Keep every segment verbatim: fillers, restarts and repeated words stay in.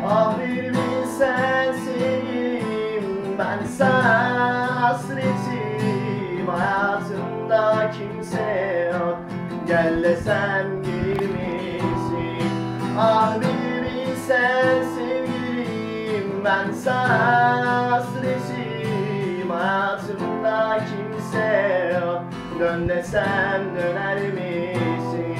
Ah bir bilsen sevgilim, ben sana hasretim. Hayatımda kimse yok, gel desem gelir misin? Ah bir bilsen sevgilim, ben sana hasretim. Hayatımda kimse yok, dön desem döner misin?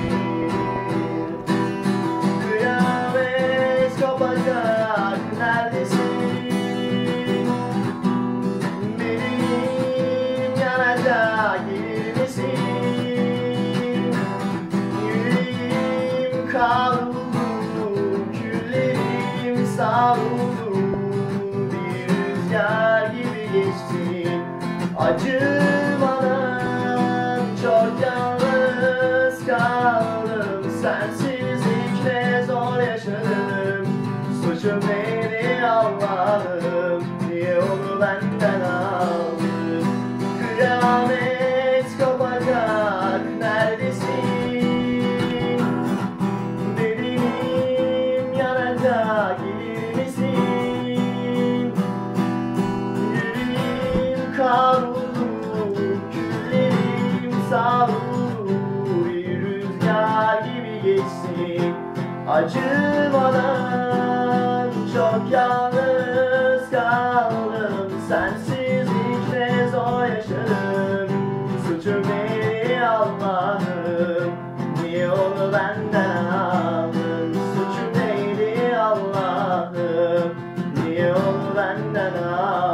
Kıyamet kopacak, neredesin? Benim yanacak, gelir misin? Yüreğim kavruldu, küllerim savruldu. Bir rüzgar gibi geçtin, acımadan çok yalnız kaldım. Sensizlikle zor yaşadım, suçum neydi Allah'ım? Niye onu benden aldın? Kıyamet kopacak, neredesin? Benim yanacak, gelir misin? Yüreğim kavruldu, küllerim savruldu. Bir rüzgar gibi geçsin, acımadan çok yalnız kaldım. Sensizlikle zor yaşadım, suçum neydi Allah'ım? Niye onu benden aldın? Suçum neydi Allah'ım? Niye onu benden aldın?